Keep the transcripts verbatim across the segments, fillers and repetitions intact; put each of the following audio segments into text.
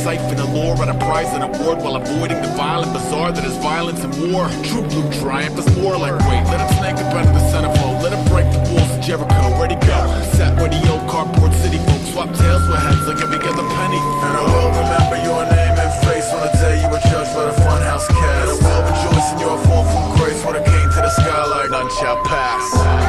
siphon allure at a prize and award, while avoiding the violent bazaar that is violence and war. True blue triumph is more like weight. Let it snake up out of the centerfold. Let it break the walls of Jericho. Ready go. Sat where the old cardboard city folks swap tails with heads like every other penny. And I will remember your name and face on the day you were judged by the funhouse cast. And I will rejoice in your fall from grace when it came to the sky like none shall pass.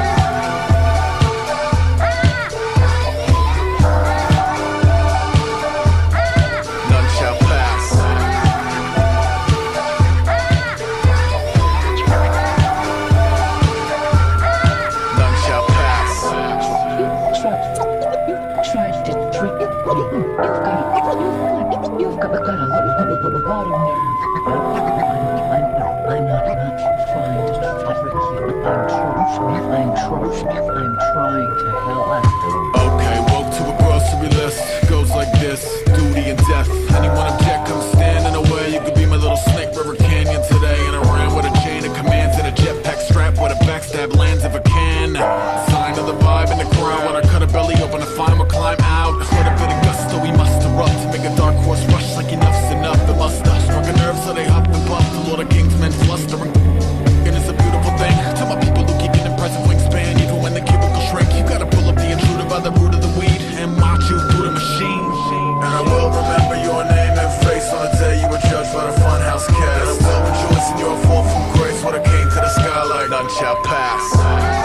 I'm trying to help. Okay, woke to a grocery list. Goes like this: duty and death. Anyone object, come stand in the way. You could be my little Snake River Canyon today. And I ran with a chain of commands and a jetpack strap with a backstab lands if I can. Sign of the vibe in the crowd. When I cut a belly open to find we'll climb out. With a bit of gusto, we must erupt to make a dark horse rush like enough's enough. It must have struck a nerve, so they huff and puff. The Lord of Kings men flustering. And it's a beautiful thing. To my people who keep an impressive wingspan, even when the cubicle shrink, you gotta pull up the intruder by the root of the weed and march you through the machine. And I will remember your name and face on the day you were judged by the funhouse cast. And I will rejoice in your fall from grace when it came to the sky like none shall pass.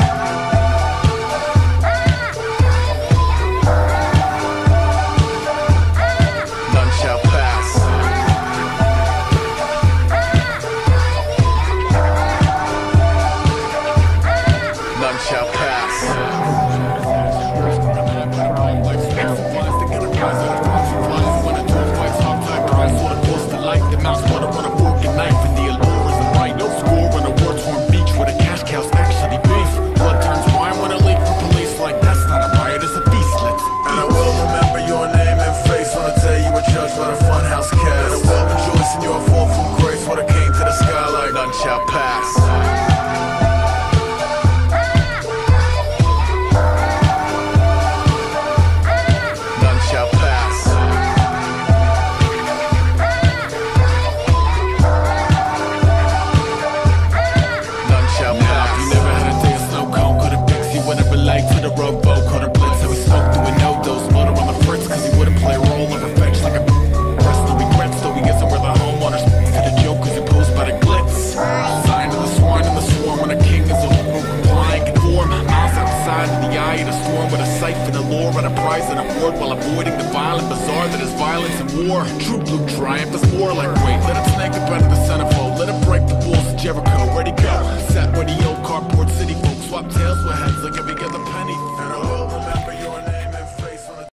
While avoiding the violent bazaar that is violence and war. True blue triumph is more like weight. Let it snake up out of the centerfold. Let it break the walls of Jericho. Ready go. Sat where the old cardboard city folks swap tails with heads like every other penny. And I will remember your